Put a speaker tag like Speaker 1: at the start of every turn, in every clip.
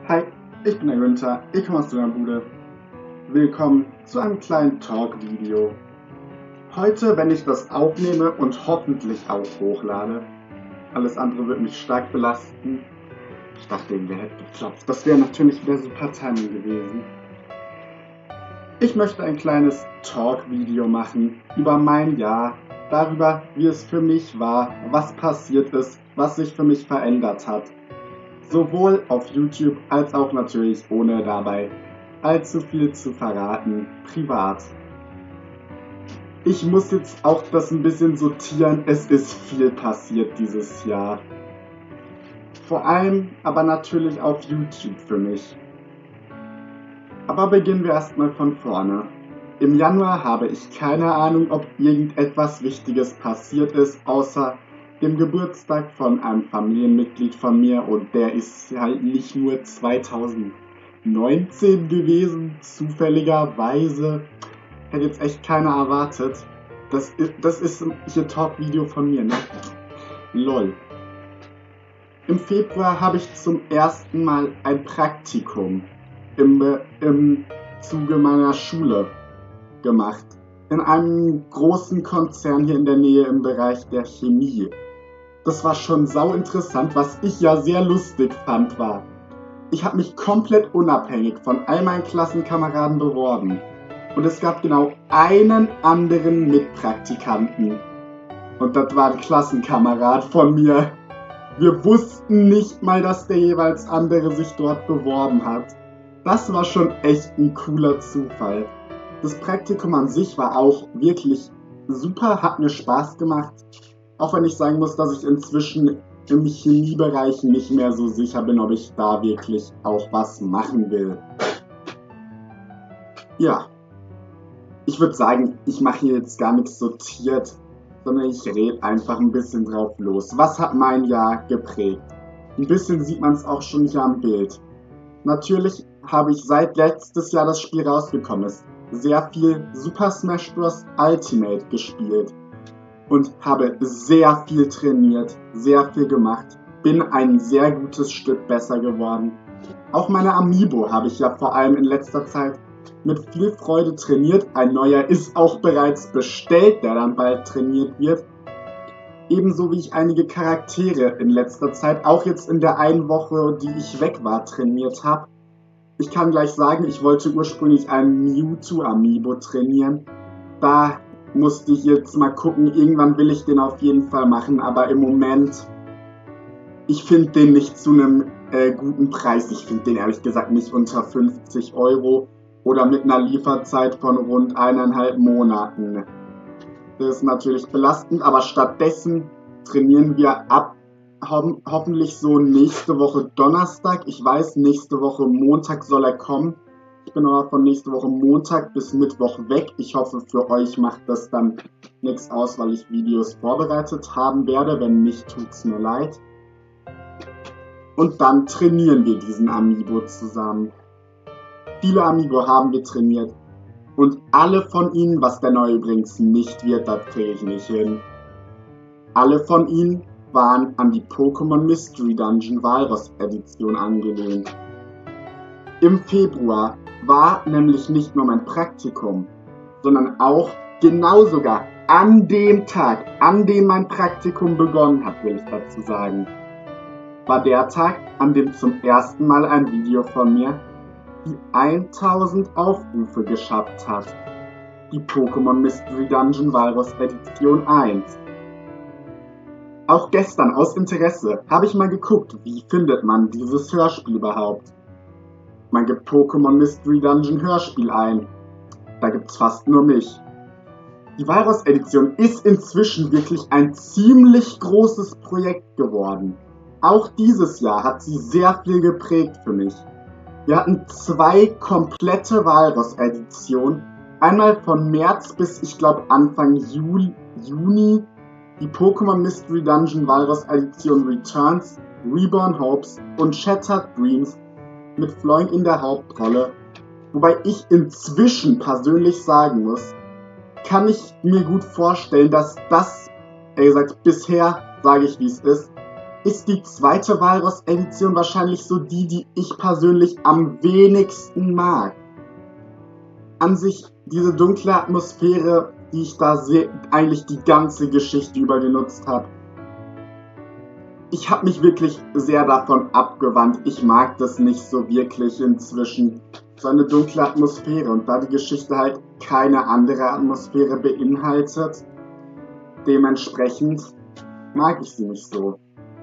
Speaker 1: Hi, ich bin der Günther, ich komme aus der Bude. Willkommen zu einem kleinen Talk-Video. Heute, wenn ich das aufnehme und hoffentlich auch hochlade, alles andere wird mich stark belasten. Ich dachte, irgendwer hätte geklopft. Das wäre natürlich wieder super Timing gewesen. Ich möchte ein kleines Talk-Video machen über mein Jahr, darüber, wie es für mich war, was passiert ist, was sich für mich verändert hat. Sowohl auf YouTube als auch natürlich ohne dabei allzu viel zu verraten, privat. Ich muss jetzt auch das ein bisschen sortieren, es ist viel passiert dieses Jahr. Vor allem aber natürlich auf YouTube für mich. Aber beginnen wir erstmal von vorne. Im Januar habe ich keine Ahnung, ob irgendetwas Wichtiges passiert ist, außer dem Geburtstag von einem Familienmitglied von mir, und der ist halt nicht nur 2019 gewesen, zufälligerweise. Hätte jetzt echt keiner erwartet. Das ist hier Talk-Video von mir, ne? Lol. Im Februar habe ich zum ersten Mal ein Praktikum im Zuge meiner Schule gemacht. In einem großen Konzern hier in der Nähe im Bereich der Chemie. Das war schon sau interessant. Was ich ja sehr lustig fand, war, ich habe mich komplett unabhängig von all meinen Klassenkameraden beworben. Und es gab genau einen anderen Mitpraktikanten. Und das war ein Klassenkamerad von mir. Wir wussten nicht mal, dass der jeweils andere sich dort beworben hat. Das war schon echt ein cooler Zufall. Das Praktikum an sich war auch wirklich super, hat mir Spaß gemacht. Auch wenn ich sagen muss, dass ich inzwischen im Chemiebereich nicht mehr so sicher bin, ob ich da wirklich auch was machen will. Ja, ich würde sagen, ich mache hier jetzt gar nichts sortiert, sondern ich rede einfach ein bisschen drauf los. Was hat mein Jahr geprägt? Ein bisschen sieht man es auch schon hier am Bild. Natürlich habe ich seit letztes Jahr das Spiel rausgekommen ist, sehr viel Super Smash Bros. Ultimate gespielt. Und habe sehr viel trainiert, sehr viel gemacht, bin ein sehr gutes Stück besser geworden. Auch meine Amiibo habe ich ja vor allem in letzter Zeit mit viel Freude trainiert. Ein neuer ist auch bereits bestellt, der dann bald trainiert wird. Ebenso wie ich einige Charaktere in letzter Zeit, auch jetzt in der einen Woche, die ich weg war, trainiert habe. Ich kann gleich sagen, ich wollte ursprünglich einen Mewtwo Amiibo trainieren. Da musste ich jetzt mal gucken, irgendwann will ich den auf jeden Fall machen, aber im Moment, ich finde den nicht zu einem guten Preis. Ich finde den ehrlich gesagt nicht unter 50 € oder mit einer Lieferzeit von rund 1,5 Monaten. Das ist natürlich belastend, aber stattdessen trainieren wir ab hoffentlich so nächste Woche Donnerstag. Ich weiß, nächste Woche Montag soll er kommen. Ich bin aber von nächste Woche Montag bis Mittwoch weg. Ich hoffe, für euch macht das dann nichts aus, weil ich Videos vorbereitet haben werde. Wenn nicht, tut's mir leid. Und dann trainieren wir diesen Amiibo zusammen. Viele Amiibo haben wir trainiert. Und alle von ihnen, was der neue übrigens nicht wird, das kriege ich nicht hin. Alle von ihnen waren an die Pokémon Mystery Dungeon Walross Edition angelehnt. Im Februar war nämlich nicht nur mein Praktikum, sondern auch genau sogar an dem Tag, an dem mein Praktikum begonnen hat, will ich dazu sagen, war der Tag, an dem zum ersten Mal ein Video von mir die 1000 Aufrufe geschafft hat. Die Pokémon Mystery Dungeon Walross Edition 1. Auch gestern aus Interesse habe ich mal geguckt, wie findet man dieses Hörspiel überhaupt. Man gibt Pokémon Mystery Dungeon Hörspiel ein. Da gibt's fast nur mich. Die Walross Edition ist inzwischen wirklich ein ziemlich großes Projekt geworden. Auch dieses Jahr hat sie sehr viel geprägt für mich. Wir hatten 2 komplette Walross Editionen. Einmal von März bis, ich glaube, Anfang Juni, die Pokémon Mystery Dungeon Walross Edition Returns, Reborn Hopes und Shattered Dreams mit Floink in der Hauptrolle. Wobei ich inzwischen persönlich sagen muss, kann ich mir gut vorstellen, dass das, ehrlich gesagt, bisher, sage ich wie es ist, ist die zweite Walross-Edition wahrscheinlich so die ich persönlich am wenigsten mag. An sich diese dunkle Atmosphäre, die ich da eigentlich die ganze Geschichte über genutzt habe. Ich habe mich wirklich sehr davon abgewandt. Ich mag das nicht so wirklich inzwischen. So eine dunkle Atmosphäre. Und da die Geschichte halt keine andere Atmosphäre beinhaltet, dementsprechend mag ich sie nicht so.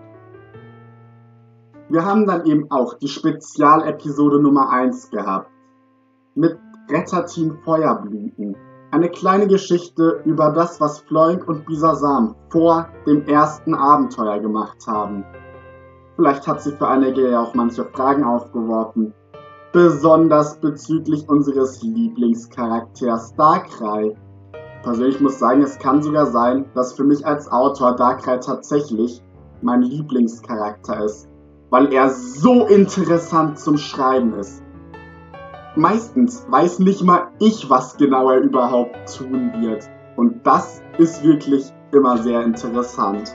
Speaker 1: Wir haben dann eben auch die Spezialepisode Nummer 1 gehabt. Mit Retterteam Feuerblüten. Eine kleine Geschichte über das, was Floink und Bisasam vor dem ersten Abenteuer gemacht haben. Vielleicht hat sie für einige ja auch manche Fragen aufgeworfen. Besonders bezüglich unseres Lieblingscharakters Darkrai. Persönlich muss ich sagen, es kann sogar sein, dass für mich als Autor Darkrai tatsächlich mein Lieblingscharakter ist, weil er so interessant zum Schreiben ist. Meistens weiß nicht mal ich, was genau er überhaupt tun wird. Und das ist wirklich immer sehr interessant.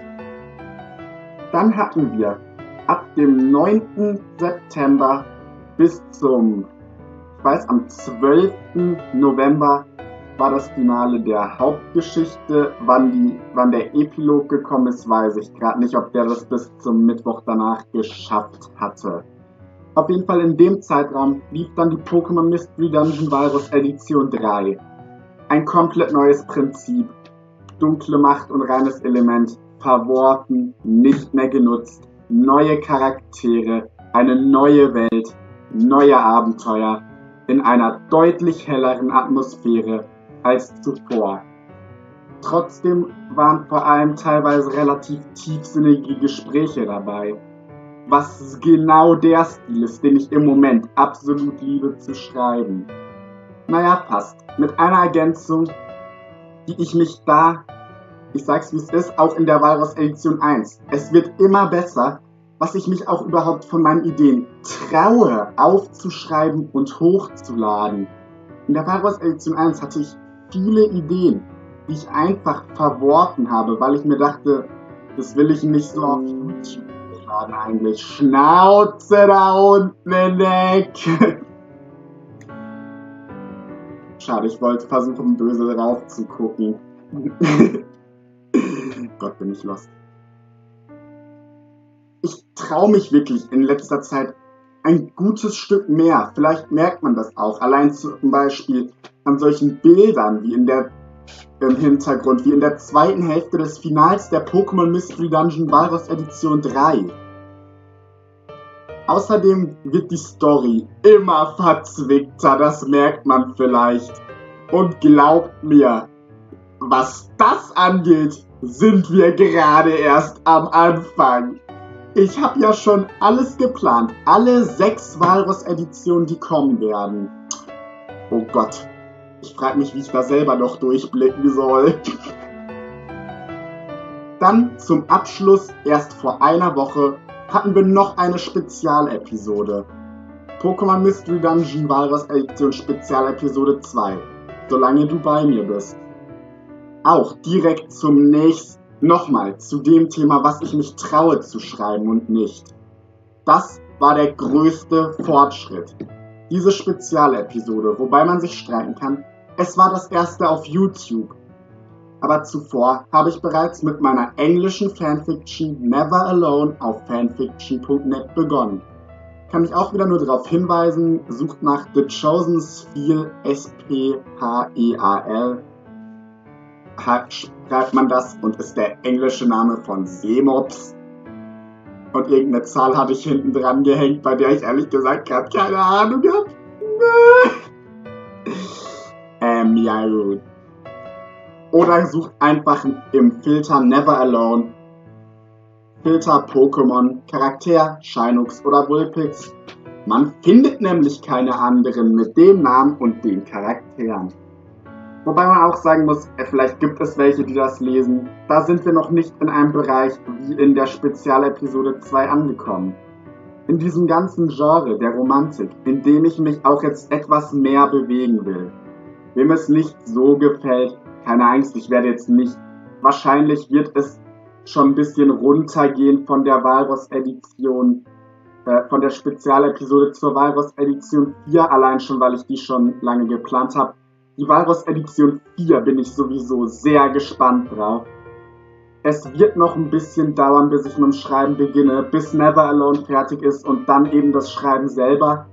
Speaker 1: Dann hatten wir ab dem 9. September bis zum, am 12. November war das Finale der Hauptgeschichte. Wann der Epilog gekommen ist, weiß ich gerade nicht, ob der das bis zum Mittwoch danach geschafft hatte. Auf jeden Fall in dem Zeitraum lief dann die Pokémon Mystery Dungeon Walross Edition 3. Ein komplett neues Prinzip. Dunkle Macht und reines Element verworfen, nicht mehr genutzt. Neue Charaktere, eine neue Welt, neue Abenteuer in einer deutlich helleren Atmosphäre als zuvor. Trotzdem waren vor allem teilweise relativ tiefsinnige Gespräche dabei. Was genau der Stil ist, den ich im Moment absolut liebe zu schreiben. Naja, passt. Mit einer Ergänzung, die ich mich ich sag's wie es ist, auch in der Walross Edition 1. Es wird immer besser, was ich mich auch überhaupt von meinen Ideen traue, aufzuschreiben und hochzuladen. In der Walross Edition 1 hatte ich viele Ideen, die ich einfach verworfen habe, weil ich mir dachte, das will ich nicht so auf YouTube hochladen eigentlich. Schnauze da unten in der Ecke. Schade, ich wollte versuchen, böse drauf zu gucken. Gott, bin ich lost. Ich traue mich wirklich in letzter Zeit ein gutes Stück mehr. Vielleicht merkt man das auch. Allein zum Beispiel an solchen Bildern wie im Hintergrund, wie in der zweiten Hälfte des Finals der Pokémon Mystery Dungeon Walross Edition 3. Außerdem wird die Story immer verzwickter, das merkt man vielleicht. Und glaubt mir, was das angeht, sind wir gerade erst am Anfang. Ich habe ja schon alles geplant, alle 6 Walross-Editionen, die kommen werden. Oh Gott, ich frage mich, wie ich da selber noch durchblicken soll. Dann zum Abschluss, erst vor einer Woche, hatten wir noch eine Spezialepisode. Pokémon Mystery Dungeon Walross Edition Spezialepisode 2. Solange du bei mir bist. Auch direkt zum nächsten, nochmal zu dem Thema, was ich mich traue zu schreiben und nicht. Das war der größte Fortschritt. Diese Spezialepisode, wobei man sich streiten kann, es war das erste auf YouTube. Aber zuvor habe ich bereits mit meiner englischen Fanfiction Never Alone auf fanfiction.net begonnen. Kann ich auch wieder nur darauf hinweisen, sucht nach The Chosen Spheal, S-P-H-E-A-L. Schreibt man das und ist der englische Name von Seemops. Und irgendeine Zahl hatte ich hinten dran gehängt, bei der ich ehrlich gesagt gerade keine Ahnung habe. Ja gut. Oder sucht einfach im Filter Never Alone, Filter Pokémon, Charakter, Shinux oder Vulpix. Man findet nämlich keine anderen mit dem Namen und den Charakteren. Wobei man auch sagen muss, vielleicht gibt es welche, die das lesen. Da sind wir noch nicht in einem Bereich wie in der Spezialepisode 2 angekommen. In diesem ganzen Genre der Romantik, in dem ich mich auch jetzt etwas mehr bewegen will. Wem es nicht so gefällt, keine Angst, ich werde jetzt nicht. Wahrscheinlich wird es schon ein bisschen runtergehen von der Walross-Edition, von der Spezialepisode zur Walross-Edition 4, allein schon, weil ich die schon lange geplant habe. Die Walross-Edition 4 bin ich sowieso sehr gespannt drauf. Es wird noch ein bisschen dauern, bis ich mit dem Schreiben beginne, bis Never Alone fertig ist und dann eben das Schreiben selber.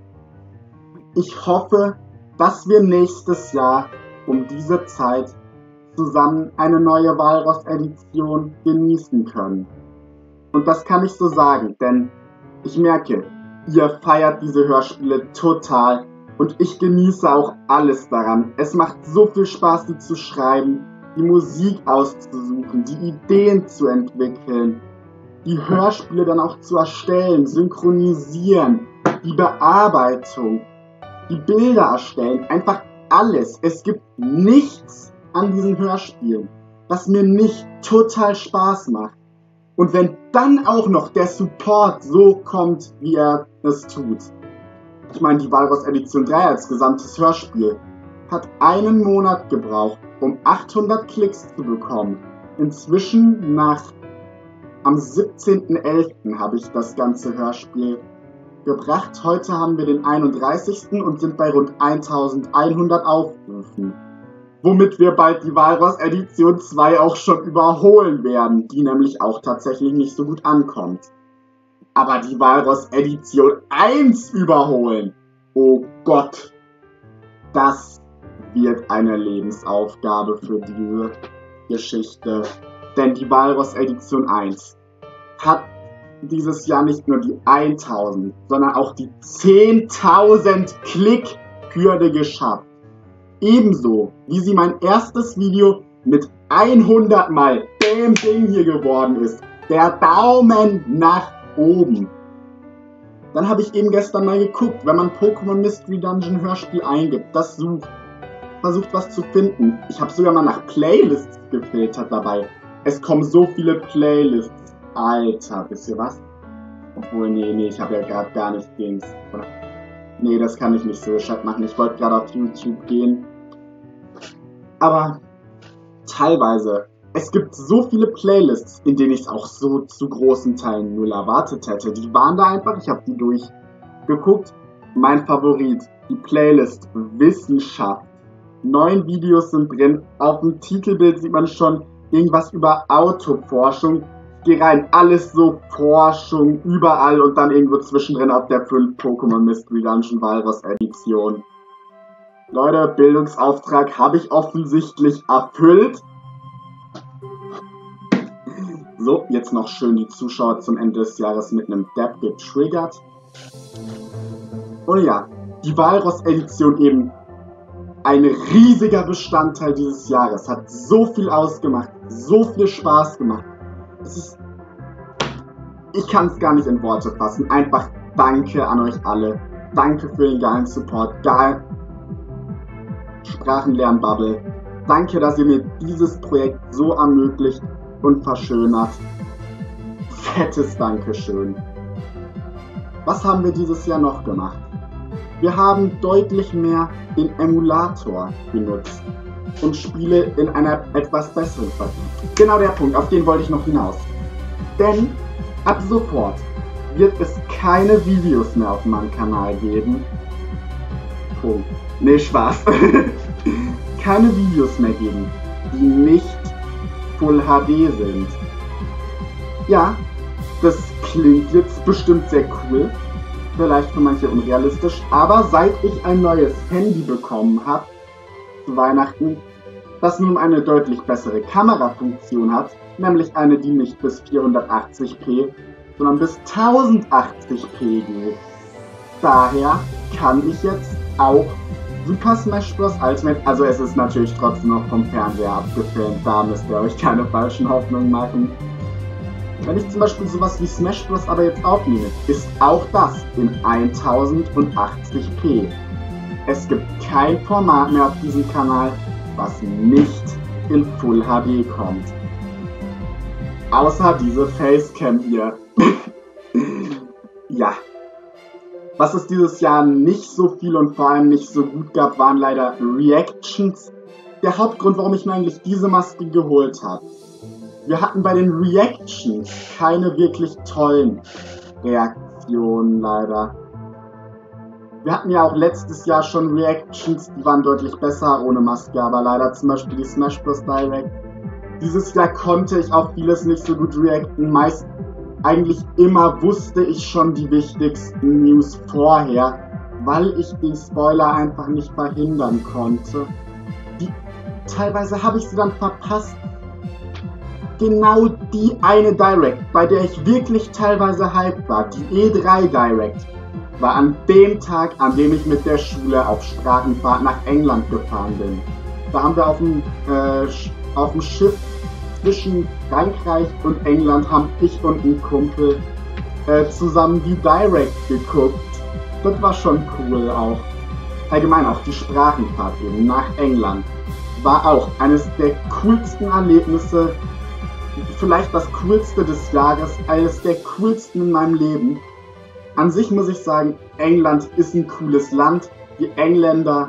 Speaker 1: Ich hoffe, dass wir nächstes Jahr um diese Zeit zusammen eine neue Walross-Edition genießen können. Und das kann ich so sagen, denn ich merke, ihr feiert diese Hörspiele total und ich genieße auch alles daran. Es macht so viel Spaß, die zu schreiben, die Musik auszusuchen, die Ideen zu entwickeln, die Hörspiele dann auch zu erstellen, synchronisieren, die Bearbeitung, die Bilder erstellen, einfach alles. Es gibt nichts an diesen Hörspielen, was mir nicht total Spaß macht. Und wenn dann auch noch der Support so kommt, wie er es tut. Ich meine, die Walross Edition 3 als gesamtes Hörspiel hat einen Monat gebraucht, um 800 Klicks zu bekommen. Inzwischen am 17.11. habe ich das ganze Hörspiel gebracht. Heute haben wir den 31. und sind bei rund 1100 Aufrufen. Womit wir bald die Walross Edition 2 auch schon überholen werden, die nämlich auch tatsächlich nicht so gut ankommt. Aber die Walross Edition 1 überholen, oh Gott, das wird eine Lebensaufgabe für diese Geschichte. Denn die Walross Edition 1 hat dieses Jahr nicht nur die 1000, sondern auch die 10.000 Klick-Hürde geschafft. Ebenso, wie sie mein erstes Video mit 100 Mal dem Ding hier geworden ist. Der Daumen nach oben. Dann habe ich eben gestern mal geguckt, wenn man Pokémon Mystery Dungeon Hörspiel eingibt, das sucht, versucht was zu finden. Ich habe sogar mal nach Playlists gefiltert dabei. Es kommen so viele Playlists. Alter, wisst ihr was? Obwohl, nee, ich habe ja gerade gar nicht Dings. Nee, das kann ich nicht so gescheit machen. Ich wollte gerade auf YouTube gehen. Aber teilweise, es gibt so viele Playlists, in denen ich es auch so zu großen Teilen null erwartet hätte. Die waren da einfach, ich habe die durchgeguckt. Mein Favorit, die Playlist Wissenschaft. 9 Videos sind drin. Auf dem Titelbild sieht man schon irgendwas über Autoforschung. Ich gehe rein, alles so Forschung, überall und dann irgendwo zwischendrin auf der 5 Pokémon Mystery Dungeon Walross Edition. Leute, Bildungsauftrag habe ich offensichtlich erfüllt. So, jetzt noch schön die Zuschauer zum Ende des Jahres mit einem Dab getriggert. Und ja, die Walross Edition eben ein riesiger Bestandteil dieses Jahres. Hat so viel ausgemacht, so viel Spaß gemacht. Ich kann es gar nicht in Worte fassen. Einfach danke an euch alle. Danke für den geilen Support. Geil. Sprachenlernbubble. Danke, dass ihr mir dieses Projekt so ermöglicht und verschönert. Fettes Dankeschön. Was haben wir dieses Jahr noch gemacht? Wir haben deutlich mehr den Emulator benutzt und Spiele in einer etwas besseren Version. Genau der Punkt, auf den wollte ich noch hinaus. Denn ab sofort wird es keine Videos mehr auf meinem Kanal geben. Punkt. Nee, Spaß. Keine Videos mehr geben, die nicht Full HD sind. Ja, das klingt jetzt bestimmt sehr cool. Vielleicht für manche unrealistisch, aber seit ich ein neues Handy bekommen habe zu Weihnachten, das nun eine deutlich bessere Kamerafunktion hat, nämlich eine, die nicht bis 480p, sondern bis 1080p geht. Daher kann ich jetzt auch Super Smash Bros. Ultimate, also es ist natürlich trotzdem noch vom Fernseher abgefilmt, da müsst ihr euch keine falschen Hoffnungen machen. Wenn ich zum Beispiel sowas wie Smash Bros. Aber jetzt aufnehme, ist auch das in 1080p. Es gibt kein Format mehr auf diesem Kanal, was nicht in Full HD kommt. Außer diese Facecam hier. Ja. Was es dieses Jahr nicht so viel und vor allem nicht so gut gab, waren leider Reactions. Der Hauptgrund, warum ich mir eigentlich diese Maske geholt habe. Wir hatten bei den Reactions keine wirklich tollen Reaktionen, leider. Wir hatten ja auch letztes Jahr schon Reactions, die waren deutlich besser ohne Maske, aber leider zum Beispiel die Smash Bros. Direct. Dieses Jahr konnte ich auf vieles nicht so gut reacten. Meist eigentlich immer wusste ich schon die wichtigsten News vorher, weil ich den Spoiler einfach nicht verhindern konnte. Teilweise habe ich sie dann verpasst. Genau die eine Direct, bei der ich wirklich teilweise hyped war, die E3 Direct, war an dem Tag, an dem ich mit der Schule auf Sprachenfahrt nach England gefahren bin. Da haben wir auf dem Schiff zwischen Frankreich und England haben ich und ein Kumpel zusammen die Direct geguckt. Das war schon cool auch. Allgemein auch die Sprachenfahrt eben nach England war auch eines der coolsten Erlebnisse, vielleicht das coolste des Jahres, eines der coolsten in meinem Leben. An sich muss ich sagen, England ist ein cooles Land. Die Engländer.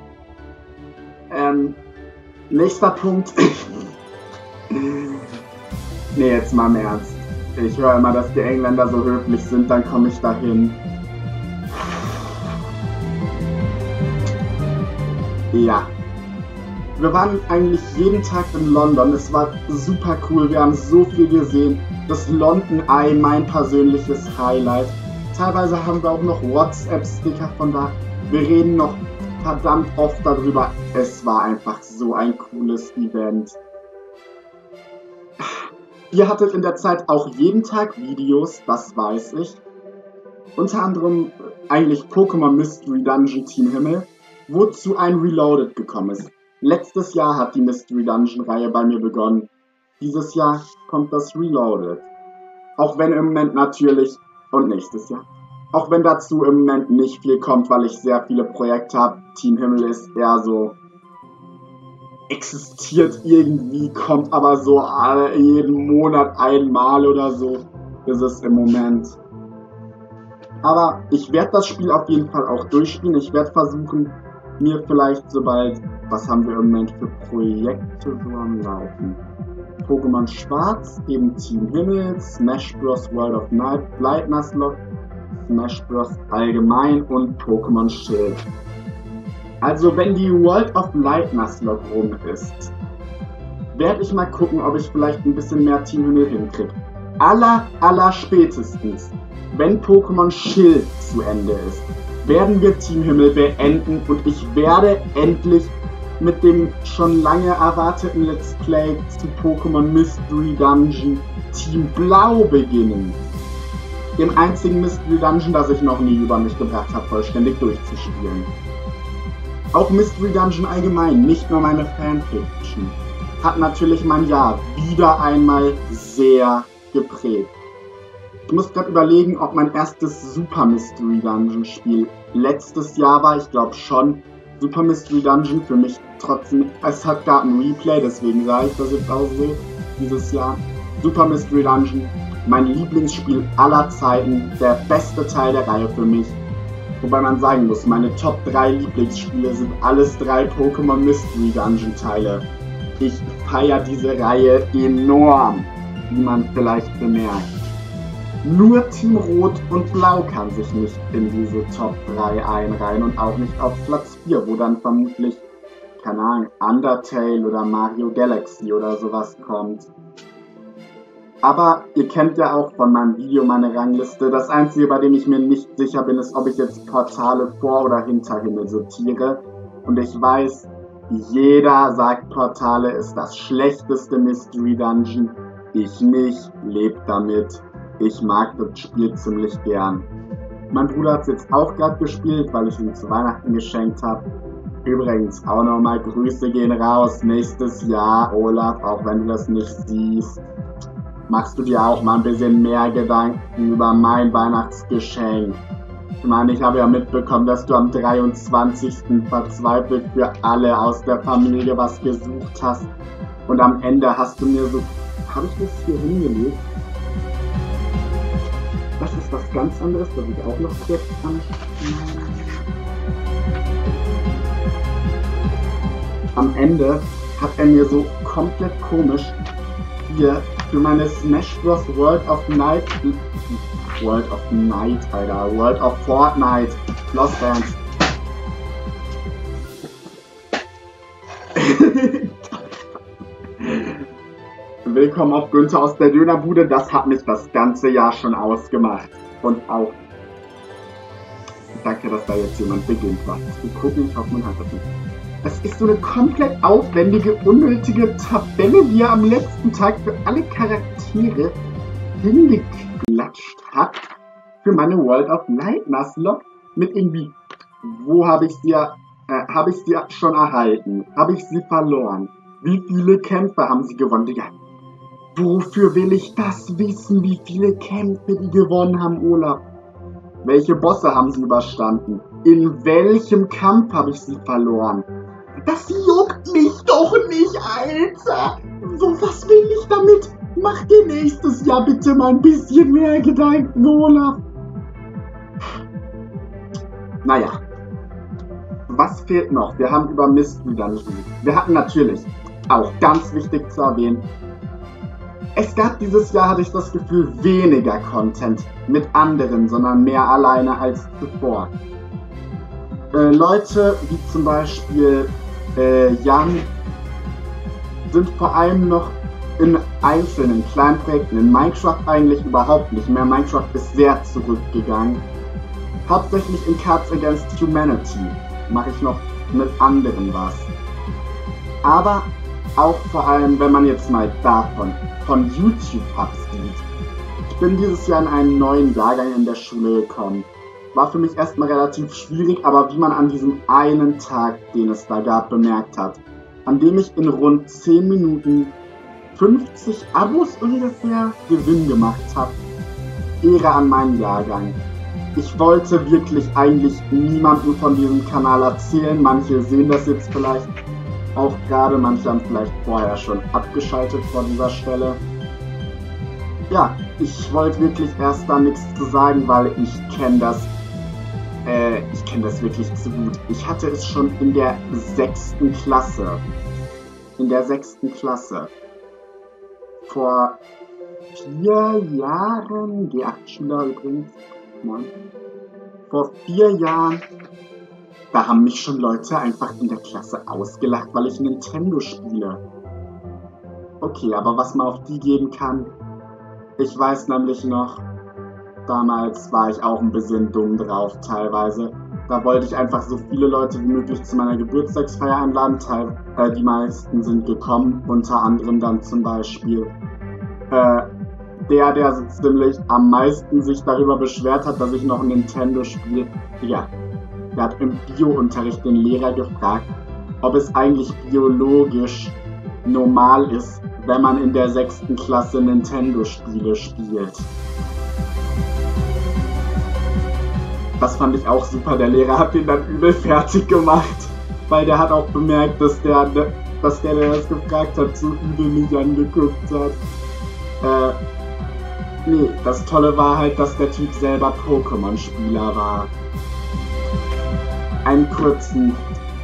Speaker 1: Nächster Punkt. Nee, jetzt mal im Ernst. Ich höre immer, dass die Engländer so höflich sind, dann komme ich dahin. Ja. Wir waren eigentlich jeden Tag in London. Es war super cool. Wir haben so viel gesehen. Das London Eye, mein persönliches Highlight. Teilweise haben wir auch noch WhatsApp-Sticker von da. Wir reden noch verdammt oft darüber. Es war einfach so ein cooles Event. Ihr hattet in der Zeit auch jeden Tag Videos, das weiß ich. Unter anderem eigentlich Pokémon Mystery Dungeon Team Himmel, wozu ein Reloaded gekommen ist. Letztes Jahr hat die Mystery Dungeon Reihe bei mir begonnen. Dieses Jahr kommt das Reloaded. Auch wenn im Moment natürlich, und nächstes Jahr, auch wenn dazu im Moment nicht viel kommt, weil ich sehr viele Projekte habe. Team Himmel ist eher so, existiert irgendwie, kommt aber so jeden Monat einmal oder so, ist es im Moment. Aber ich werde das Spiel auf jeden Fall auch durchspielen. Ich werde versuchen, mir vielleicht sobald, was haben wir im Moment für Projekte so am Laufen? Pokémon Schwarz, eben Team Himmel, Smash Bros. World of Light Nuzlocke, Smash Bros. Allgemein und Pokémon Schild. Also wenn die World of Light Nuzlocke rum ist, werde ich mal gucken, ob ich vielleicht ein bisschen mehr Team Himmel hinkriege. Aller spätestens, wenn Pokémon Schild zu Ende ist, werden wir Team Himmel beenden und ich werde endlich mit dem schon lange erwarteten Let's Play zu Pokémon Mystery Dungeon Team Blau beginnen. Dem einzigen Mystery Dungeon, das ich noch nie über mich gebracht habe, vollständig durchzuspielen. Auch Mystery Dungeon allgemein, nicht nur meine Fanfiction, hat natürlich mein Jahr wieder einmal sehr geprägt. Ich muss gerade überlegen, ob mein erstes Super Mystery Dungeon Spiel letztes Jahr war. Ich glaube schon. Super Mystery Dungeon für mich trotzdem. Es gab ein Replay, deswegen sage ich das jetzt auch so. Dieses Jahr. Super Mystery Dungeon. Mein Lieblingsspiel aller Zeiten. Der beste Teil der Reihe für mich. Wobei man sagen muss, meine Top 3 Lieblingsspiele sind alles 3 Pokémon Mystery Dungeon Teile. Ich feiere diese Reihe enorm, wie man vielleicht bemerkt. Nur Team Rot und Blau kann sich nicht in diese Top 3 einreihen und auch nicht auf Platz 4, wo dann vermutlich, keine Ahnung, Undertale oder Mario Galaxy oder sowas kommt. Aber ihr kennt ja auch von meinem Video meine Rangliste. Das Einzige, bei dem ich mir nicht sicher bin, ist, ob ich jetzt Portale vor oder hinter Himmel sortiere. Und ich weiß, jeder sagt, Portale ist das schlechteste Mystery Dungeon. Ich nicht, lebt damit. Ich mag das Spiel ziemlich gern. Mein Bruder hat es jetzt auch gerade gespielt, weil ich ihm zu Weihnachten geschenkt habe. Übrigens, auch nochmal Grüße gehen raus. Nächstes Jahr, Olaf, auch wenn du das nicht siehst, machst du dir auch mal ein bisschen mehr Gedanken über mein Weihnachtsgeschenk. Ich meine, ich habe ja mitbekommen, dass du am 23. verzweifelt für alle aus der Familie was gesucht hast. Und am Ende hast du mir so... Habe ich das hier hingelegt? Das ist was ganz anderes, das ich auch noch kurz anschauen. Am Ende hat er mir so komplett komisch hier für meine Smash Bros. World of Fortnite Lost Bands. Willkommen auf Günther aus der Dönerbude, das hat mich das ganze Jahr schon ausgemacht. Und auch, danke, dass da jetzt jemand beginnt, was zu gucken, ich hoffe, man hat das nicht. Es ist so eine komplett aufwendige, unnötige Tabelle, die er am letzten Tag für alle Charaktere hingeklatscht hat. Für meine World of Light Nuzlocke mit irgendwie, wo habe ich sie schon erhalten? Habe ich sie verloren? Wie viele Kämpfe haben sie gewonnen? Digga, wofür will ich das wissen? Wie viele Kämpfe die gewonnen haben, Olaf? Welche Bosse haben sie überstanden? In welchem Kampf habe ich sie verloren? Das juckt mich doch nicht, Alter! So, was will ich damit? Mach dir nächstes Jahr bitte mal ein bisschen mehr Gedanken, Olaf. Naja. Was fehlt noch? Wir haben über Mistbrüder nicht geredet. Wir hatten natürlich, auch ganz wichtig zu erwähnen, es gab dieses Jahr, hatte ich das Gefühl, weniger Content mit anderen, sondern mehr alleine als zuvor. Leute wie zum Beispiel Jan sind vor allem noch in einzelnen kleinen Projekten, in Minecraft eigentlich überhaupt nicht mehr. Minecraft ist sehr zurückgegangen. Hauptsächlich in Cards Against Humanity mache ich noch mit anderen was. Aber auch vor allem, wenn man jetzt mal von YouTube absieht. Ich bin dieses Jahr in einen neuen Jahrgang in der Schule gekommen. War für mich erstmal relativ schwierig, aber wie man an diesem einen Tag, den es da gab, bemerkt hat, an dem ich in rund 10 Minuten 50 Abos ungefähr Gewinn gemacht habe. Ehre an meinen Jahrgang. Ich wollte wirklich eigentlich niemandem von diesem Kanal erzählen. Manche sehen das jetzt vielleicht auch gerade, manche haben vielleicht vorher schon abgeschaltet vor dieser Stelle. Ja, ich wollte wirklich erst da nichts zu sagen, weil ich kenne das wirklich zu gut. Ich hatte es schon in der 6. Klasse. In der 6. Klasse. Vor 4 Jahren, G8-Schüler übrigens, vor 4 Jahren, da haben mich schon Leute einfach in der Klasse ausgelacht, weil ich Nintendo spiele. Okay, aber was man auf die geben kann, ich weiß nämlich noch, damals war ich auch ein bisschen dumm drauf teilweise. Da wollte ich einfach so viele Leute wie möglich zu meiner Geburtstagsfeier einladen. Die meisten sind gekommen, unter anderem dann zum Beispiel der so ziemlich am meisten sich darüber beschwert hat, dass ich noch ein Nintendo spiele. Ja, der hat im Bio-Unterricht den Lehrer gefragt, ob es eigentlich biologisch normal ist, wenn man in der 6. Klasse Nintendo-Spiele spielt. Das fand ich auch super. Der Lehrer hat ihn dann übel fertig gemacht, weil der hat auch bemerkt, dass der das gefragt hat, so übel mich angeguckt hat. Nee, das Tolle war halt, dass der Typ selber Pokémon-Spieler war. Einen kurzen...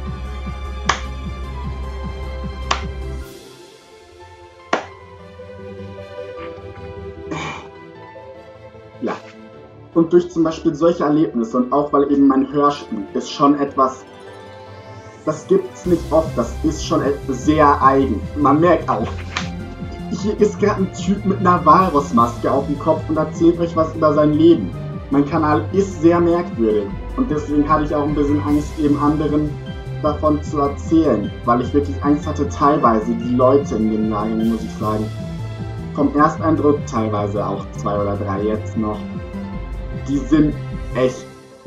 Speaker 1: Ja. Und durch zum Beispiel solche Erlebnisse und auch weil eben mein Hörspiel ist schon etwas, das gibt's nicht oft, das ist schon sehr eigen. Man merkt auch, hier ist gerade ein Typ mit einer Walrossmaske auf dem Kopf und erzählt euch was über sein Leben. Mein Kanal ist sehr merkwürdig und deswegen hatte ich auch ein bisschen Angst, eben anderen davon zu erzählen, weil ich wirklich Angst hatte, teilweise die Leute in dem Jahrgang, muss ich sagen, vom Ersteindruck, teilweise auch 2 oder 3 jetzt noch, die sind echt,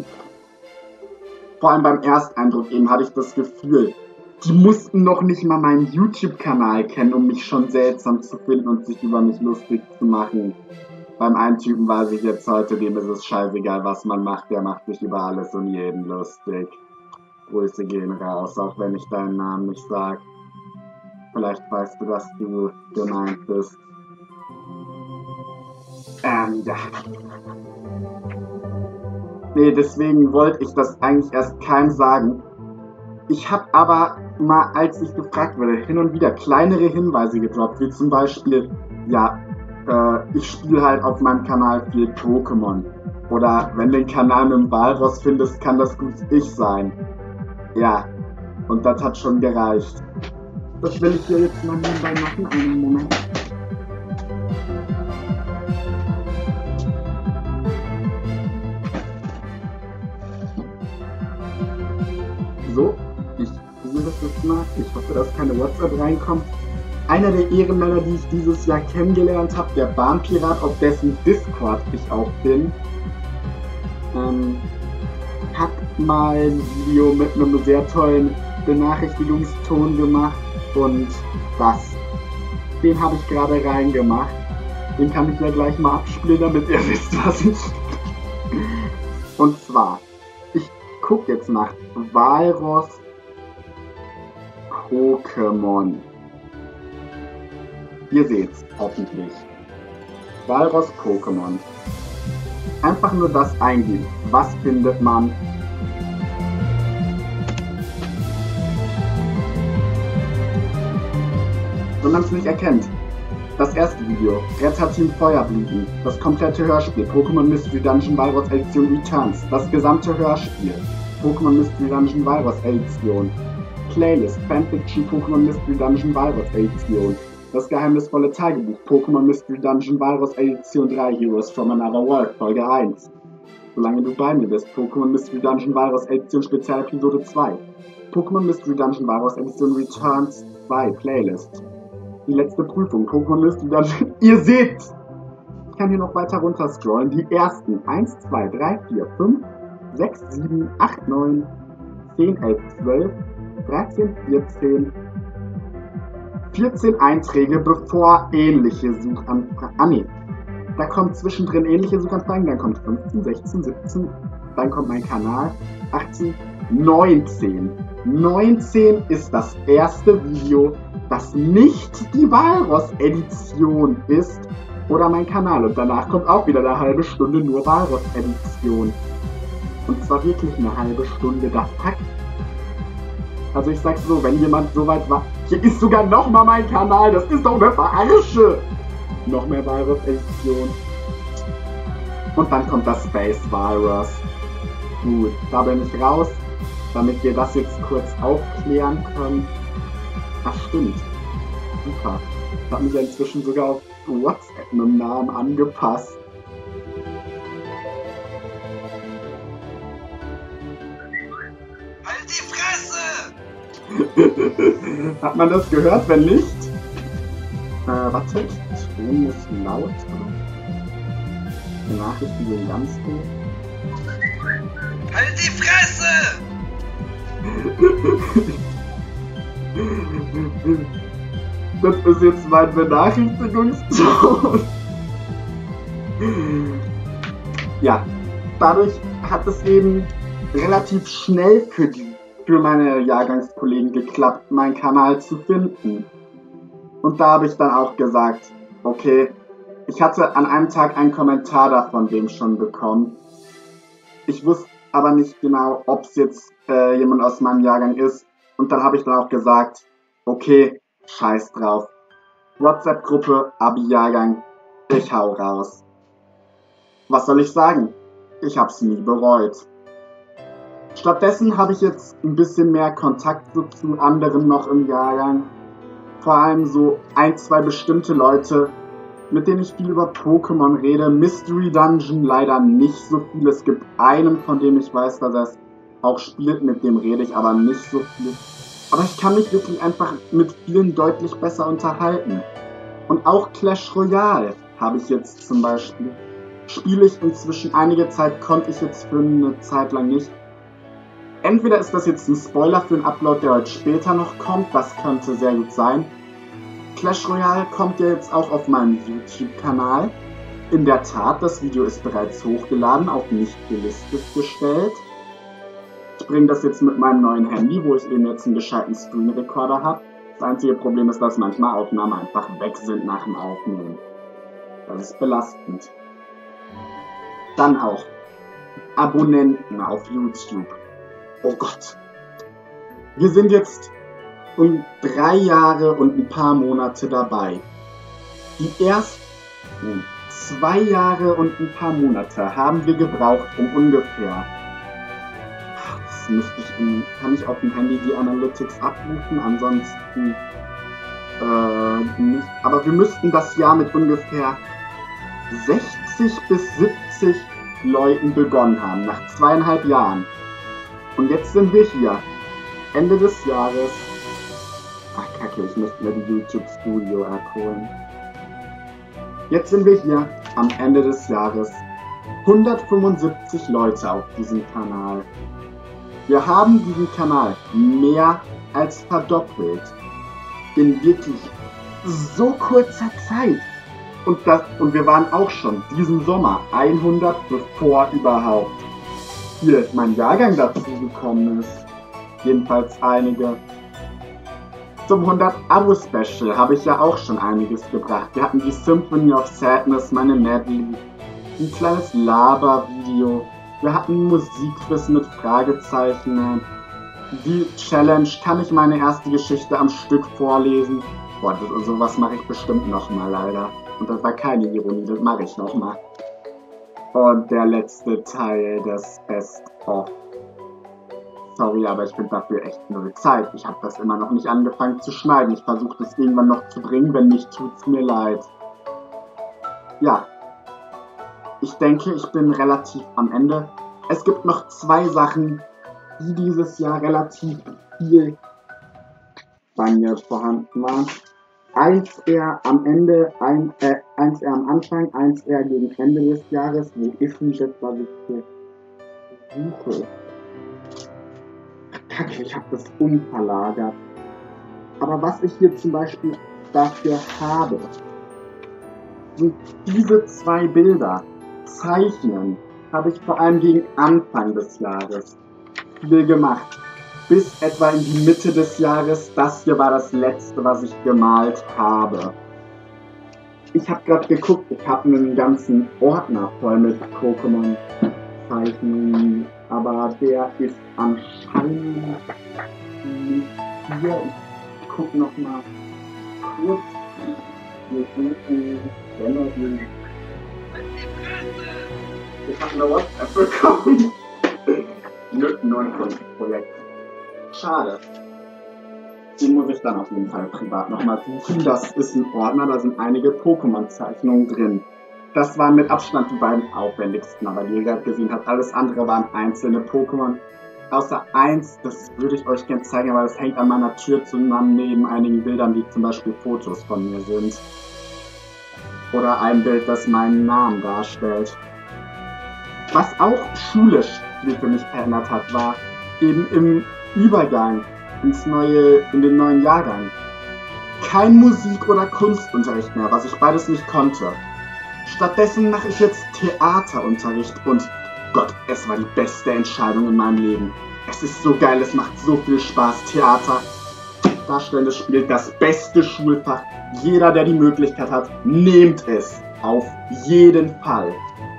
Speaker 1: vor allem beim Ersteindruck eben hatte ich das Gefühl, die mussten noch nicht mal meinen YouTube-Kanal kennen, um mich schon seltsam zu finden und sich über mich lustig zu machen. Beim einen Typen weiß ich jetzt heute, dem ist es scheißegal, was man macht, der macht sich über alles und jeden lustig. Grüße gehen raus, auch wenn ich deinen Namen nicht sag. Vielleicht weißt du, dass du gemeint bist. Ja. Nee, deswegen wollte ich das eigentlich erst keinem sagen. Ich habe aber mal, als ich gefragt wurde, hin und wieder kleinere Hinweise gedroppt, wie zum Beispiel, ja, ich spiele halt auf meinem Kanal viel Pokémon. Oder wenn du den Kanal mit dem Walross findest, kann das gut ich sein. Ja, und das hat schon gereicht. Das will ich hier jetzt mal nebenbei machen. Einen Moment. So, ich sehe das jetzt mal. Ich hoffe, dass keine WhatsApp reinkommt. Einer der Ehrenmänner, die ich dieses Jahr kennengelernt habe, der Bahnpirat, auf dessen Discord ich auch bin, hat mal ein Video mit einem sehr tollen Benachrichtigungston gemacht und den habe ich gerade reingemacht. Den kann ich ja gleich mal abspielen, damit ihr wisst, was ich... Und zwar, ich gucke jetzt nach Walross Pokémon. Ihr seht's, hoffentlich. Walross Pokémon. Einfach nur das eingeben. Was findet man? Wenn man es nicht erkennt. Das erste Video, Retterteam Feuerblüten, das komplette Hörspiel, Pokémon Mystery Dungeon Walross Edition Returns, das gesamte Hörspiel, Pokémon Mystery Dungeon Walross Edition, Playlist, Fanfiction Pokémon Mystery Dungeon Walross Edition, das geheimnisvolle Tagebuch, Pokémon Mystery Dungeon Walross Edition 3, Heroes from Another World, Folge 1. Solange du bei mir bist, Pokémon Mystery Dungeon Walross Edition Spezialepisode 2, Pokémon Mystery Dungeon Walross Edition Returns 2, Playlist. Die letzte Prüfung, Pokémon Mystery Dungeon. Ihr seht! Ich kann hier noch weiter runter scrollen. Die ersten 1, 2, 3, 4, 5, 6, 7, 8, 9, 10, 11, 12, 13, 14 Einträge, bevor ähnliche Suchanfragen. Da kommt zwischendrin ähnliche Suchanfragen, dann kommt 15, 16, 17, dann kommt mein Kanal, 18, 19. 19 ist das erste Video, das nicht die Walross-Edition ist oder mein Kanal. Und danach kommt auch wieder eine halbe Stunde nur Walross-Edition. Und zwar wirklich eine halbe Stunde, das packt. Also ich sag's so, wenn jemand so weit war, hier ist sogar nochmal mein Kanal, das ist doch eine Verarsche! Noch mehr Walross-Edition. Und dann kommt das Space Walross. Gut, da bin ich raus, damit wir das jetzt kurz aufklären können. Ach stimmt. Super. Ich habe mich ja inzwischen sogar auf WhatsApp mit dem Namen angepasst.
Speaker 2: Halt die Fresse!
Speaker 1: Hat man das gehört? Wenn nicht? Warte. Ton ist laut. Benachrichtigung ganz hoch.
Speaker 2: Halt die Fresse!
Speaker 1: Das ist jetzt mein Benachrichtigungston. Ja, dadurch hat es eben relativ schnell für meine Jahrgangskollegen geklappt, meinen Kanal zu finden. Und da habe ich dann auch gesagt, okay, ich hatte an einem Tag einen Kommentar davon dem schon bekommen. Ich wusste aber nicht genau, ob es jetzt jemand aus meinem Jahrgang ist. Und dann habe ich dann auch gesagt, okay, scheiß drauf. WhatsApp-Gruppe, Abi-Jahrgang, ich hau raus. Was soll ich sagen? Ich hab's nie bereut. Stattdessen habe ich jetzt ein bisschen mehr Kontakt zu anderen noch im Jahrgang. Vor allem so ein, zwei bestimmte Leute, mit denen ich viel über Pokémon rede. Mystery Dungeon leider nicht so viel. Es gibt einen, von dem ich weiß, dass er es auch spielt, mit dem rede ich aber nicht so viel. Aber ich kann mich wirklich einfach mit vielen deutlich besser unterhalten. Und auch Clash Royale habe ich jetzt zum Beispiel. Spiele ich inzwischen einige Zeit, konnte ich jetzt für eine Zeit lang nicht. Entweder ist das jetzt ein Spoiler für einen Upload, der heute später noch kommt, das könnte sehr gut sein. Clash Royale kommt ja jetzt auch auf meinem YouTube-Kanal. In der Tat, das Video ist bereits hochgeladen, auf nicht gelistet gestellt. Ich bringe das jetzt mit meinem neuen Handy, wo ich eben jetzt einen gescheiten Screen-Recorder habe. Das einzige Problem ist, dass manchmal Aufnahmen einfach weg sind nach dem Aufnehmen. Das ist belastend. Dann auch Abonnenten auf YouTube. Oh Gott. Wir sind jetzt um 3 Jahre und ein paar Monate dabei. Die ersten 2 Jahre und ein paar Monate haben wir gebraucht, um ungefähr, das kann ich auf dem Handy die Analytics abrufen, ansonsten nicht. Aber wir müssten das Jahr mit ungefähr 60 bis 70 Leuten begonnen haben, nach 2,5 Jahren. Und jetzt sind wir hier, Ende des Jahres. Ach kacke, ich müsste mir die YouTube Studio App holen. Jetzt sind wir hier am Ende des Jahres. 175 Leute auf diesem Kanal. Wir haben diesen Kanal mehr als verdoppelt. In wirklich so kurzer Zeit. Und wir waren auch schon diesen Sommer 100, bevor überhaupt hier mein Jahrgang dazu gekommen ist. Jedenfalls einige. Zum 100 Abo-Special habe ich ja auch schon einiges gebracht. Wir hatten die Symphony of Sadness, meine Medley, ein kleines Laber-Video. Wir hatten Musikquiz mit Fragezeichen. Die Challenge, kann ich meine erste Geschichte am Stück vorlesen? Boah, sowas mache ich bestimmt nochmal, leider. Und das war keine Ironie, das mache ich nochmal. Und der letzte Teil des Best-of. Sorry, aber ich finde dafür echt null Zeit. Ich habe das immer noch nicht angefangen zu schneiden. Ich versuche das irgendwann noch zu bringen, wenn nicht, tut's mir leid. Ja. Ich denke, ich bin relativ am Ende. Es gibt noch 2 Sachen, die dieses Jahr relativ viel bei mir vorhanden waren. Eins eher am Ende, eins eher am Anfang, eins eher gegen Ende des Jahres. Wo ist denn das, was ich hier suche? Kacke, ich habe das umverlagert. Aber was ich hier zum Beispiel dafür habe, sind diese 2 Bilder. Zeichnen habe ich vor allem gegen Anfang des Jahres viel gemacht. Bis etwa in die Mitte des Jahres. Das hier war das letzte, was ich gemalt habe. Ich habe gerade geguckt, ich habe einen ganzen Ordner voll mit Pokémon-Zeichnungen. Aber der ist anscheinend nicht hier. Ich gucke nochmal kurz. Wir suchen generell. Ich habe eine WhatsApp bekommen. Nur ein Kundenprojekt. Schade. Den muss ich dann auf jeden Fall privat nochmal suchen. Das ist ein Ordner, da sind einige Pokémon-Zeichnungen drin. Das waren mit Abstand die beiden aufwendigsten, aber wie ihr gerade gesehen habt, alles andere waren einzelne Pokémon. Außer eins, das würde ich euch gerne zeigen, aber das hängt an meiner Tür zusammen neben einigen Bildern, die zum Beispiel Fotos von mir sind. Oder ein Bild, das meinen Namen darstellt. Was auch schulisch viel für mich verändert hat, war eben im Übergang in den neuen Jahrgang. Kein Musik- oder Kunstunterricht mehr, was ich beides nicht konnte. Stattdessen mache ich jetzt Theaterunterricht und Gott, es war die beste Entscheidung in meinem Leben. Es ist so geil, es macht so viel Spaß. Theater, Darstellendes spielt das beste Schulfach. Jeder, der die Möglichkeit hat, nehmt es. Auf jeden Fall.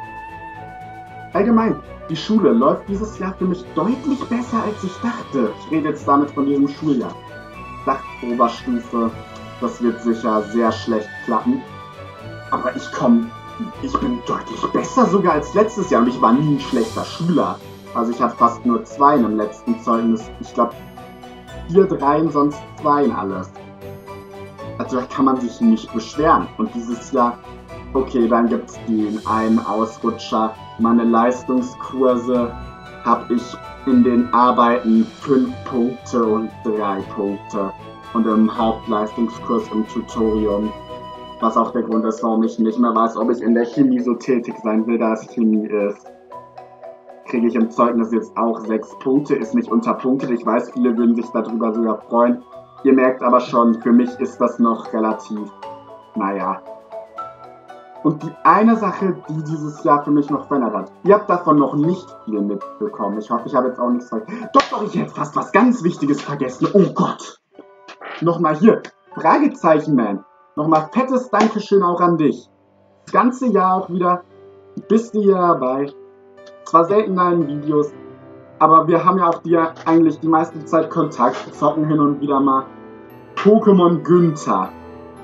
Speaker 1: Allgemein, die Schule läuft dieses Jahr für mich deutlich besser, als ich dachte. Ich rede jetzt damit von diesem Schuljahr. Ich dachte, Oberstufe, das wird sicher sehr schlecht klappen. Aber ich bin deutlich besser sogar als letztes Jahr und ich war nie ein schlechter Schüler. Also ich hatte fast nur 2 im letzten Zeugnis. Ich glaube 4 Dreien, sonst 2 in alles. Also da kann man sich nicht beschweren. Und dieses Jahr, okay, dann gibt es den einen Ausrutscher. Meine Leistungskurse habe ich in den Arbeiten 5 Punkte und 3 Punkte. Und im Hauptleistungskurs im Tutorium. Was auch der Grund ist, warum ich nicht mehr weiß, ob ich in der Chemie so tätig sein will, da es Chemie ist. Kriege ich im Zeugnis jetzt auch 6 Punkte, ist nicht unterpunktet. Ich weiß, viele würden sich darüber sogar freuen. Ihr merkt aber schon, für mich ist das noch relativ, naja. Und die eine Sache, die dieses Jahr für mich noch verändert hat, ihr habt davon noch nicht viel mitbekommen. Ich hoffe, ich habe jetzt auch nichts vergessen. Doch, ich hätte fast was ganz Wichtiges vergessen. Oh Gott. Nochmal hier, Fragezeichen, Man. Nochmal fettes Dankeschön auch an dich. Das ganze Jahr auch wieder bist du hier dabei. Zwar selten in deinen Videos, aber wir haben ja auch dir eigentlich die meiste Zeit Kontakt, zocken hin und wieder mal. Pokémon Günther.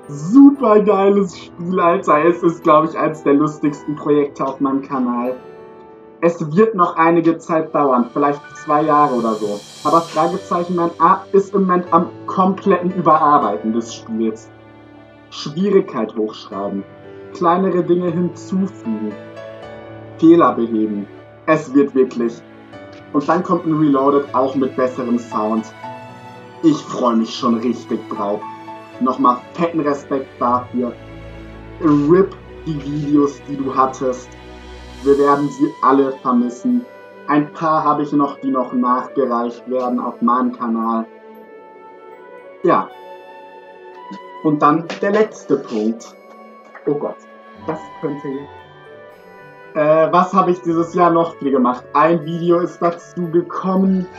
Speaker 1: Super geiles Spiel, Alter. Es ist, glaube ich, eines der lustigsten Projekte auf meinem Kanal. Es wird noch einige Zeit dauern, vielleicht 2 Jahre oder so. Aber Fragezeichen Man A ist im Moment am kompletten Überarbeiten des Spiels. Schwierigkeit hochschrauben, kleinere Dinge hinzufügen, Fehler beheben. Es wird wirklich. Und dann kommt ein Reloaded auch mit besserem Sound. Ich freue mich schon richtig drauf. Nochmal fetten Respekt dafür. RIP die Videos, die du hattest. Wir werden sie alle vermissen. Ein paar habe ich noch, die noch nachgereicht werden auf meinem Kanal. Ja. Und dann der letzte Punkt. Oh Gott, das könnte jetzt... was habe ich dieses Jahr noch viel gemacht? Ein Video ist dazu gekommen.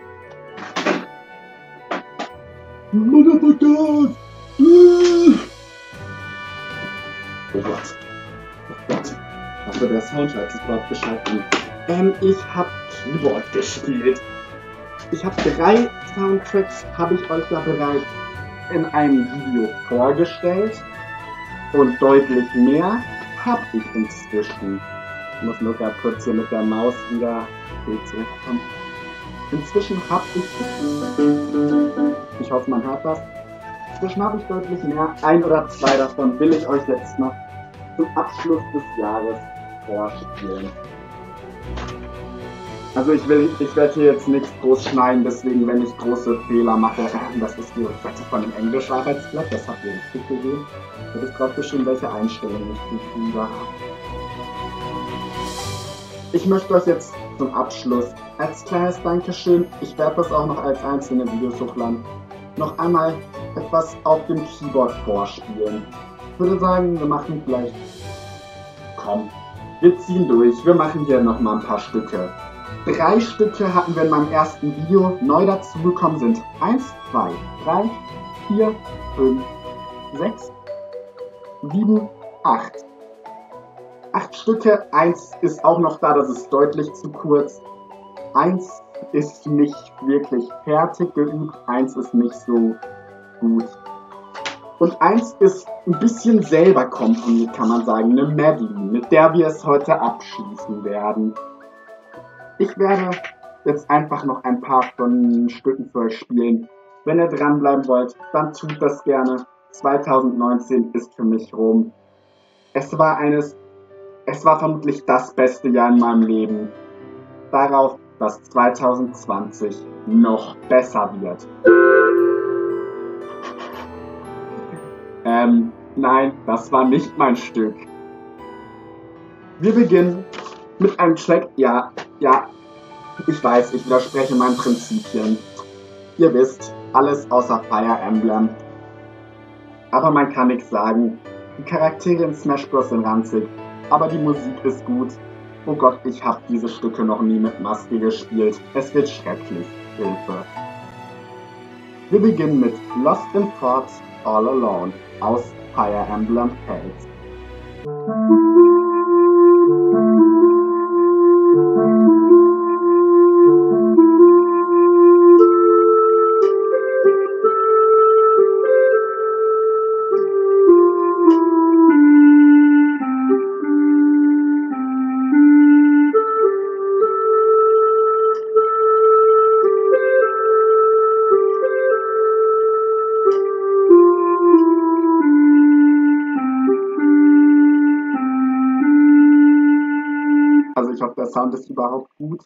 Speaker 1: Motherfucker! Oh Gott. Oh Gott. Also der Soundtrack ist überhaupt geschaltet. Ich habe Keyboard gespielt. Ich habe 3 Soundtracks, habe ich euch ja bereits in einem Video vorgestellt. Und deutlich mehr habe ich inzwischen. Ich muss nur gerade kurz hier mit der Maus wieder zurückkommen. Inzwischen habe ich hoffe man hört das, inzwischen habe ich deutlich mehr. 1 oder 2 davon will ich euch jetzt noch zum Abschluss des Jahres vorspielen. Also ich werde hier jetzt nichts groß schneiden, deswegen wenn ich große Fehler mache, das ist die Rückseite von dem Englisch-Arbeitsblatt, das habt ihr richtig gesehen. Da ist drauf geschrieben, welche Einstellungen ich zu tun habe. Ich möchte euch jetzt zum Abschluss als kleines Dankeschön, ich werde das auch noch als einzelne Videos hochladen, noch einmal etwas auf dem Keyboard vorspielen. Ich würde sagen, wir machen vielleicht... Komm, wir ziehen durch, wir machen hier nochmal ein paar Stücke. 3 Stücke hatten wir in meinem ersten Video, neu dazugekommen sind 1, 2, 3, 4, 5, 6, 7, 8. 8 Stücke, 1 ist auch noch da, das ist deutlich zu kurz. 1 ist nicht wirklich fertig geübt, 1 ist nicht so gut. Und 1 ist ein bisschen selber komponiert, kann man sagen, eine Medley, mit der wir es heute abschließen werden. Ich werde jetzt einfach noch ein paar von den Stücken für euch spielen. Wenn ihr dranbleiben wollt, dann tut das gerne. 2019 ist für mich rum. Es war vermutlich das beste Jahr in meinem Leben. Darauf, dass 2020 noch besser wird. Nein, das war nicht mein Stück. Wir beginnen mit einem Track, ja, ich weiß, ich widerspreche meinen Prinzipien. Ihr wisst, alles außer Fire Emblem. Aber man kann nichts sagen. Die Charaktere in Smash Bros. Sind ranzig, aber die Musik ist gut. Oh Gott, ich habe diese Stücke noch nie mit Maske gespielt. Es wird schrecklich. Hilfe. Wir beginnen mit Lost in Thoughts All Alone aus Fire Emblem Fates. Also ich hoffe, der Sound ist überhaupt gut.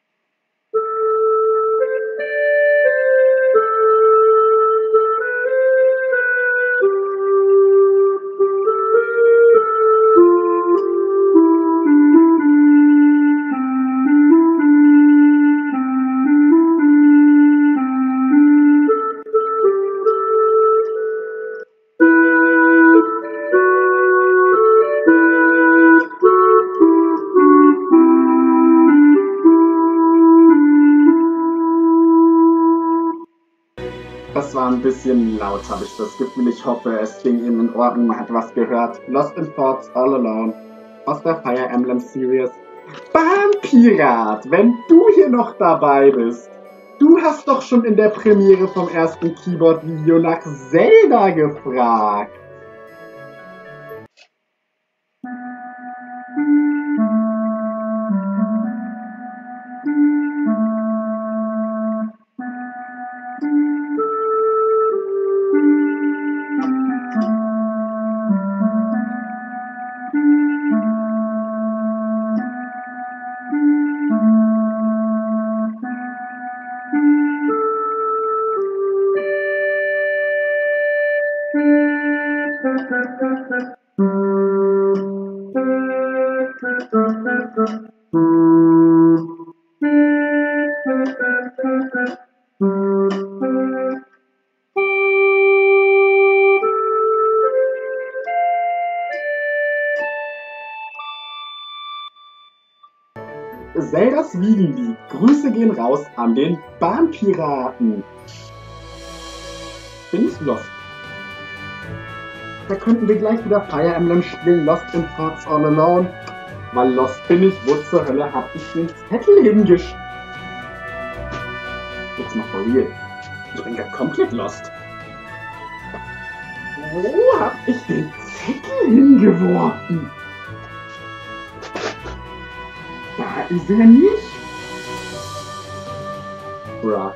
Speaker 1: Das war ein bisschen laut, habe ich das Gefühl. Ich hoffe, es ging Ihnen in Ordnung. Man hat was gehört. Lost in Thoughts All Alone aus der Fire Emblem Series. Bam, Pirat! Wenn du hier noch dabei bist, du hast doch schon in der Premiere vom ersten Keyboard-Video nach Zelda gefragt. Zeldas Wiegenlied. Grüße gehen raus an den Bahnpiraten. Bin ich lost? Da könnten wir gleich wieder Fire Emblem spielen. Lost in Thoughts All Alone. Weil lost bin ich. Wo zur Hölle hab ich den Zettel hingeschickt? Jetzt mal for real. Ich bin gerade komplett lost. Wo hab ich den Zettel hingeworfen? Da ist er nicht. Bruh.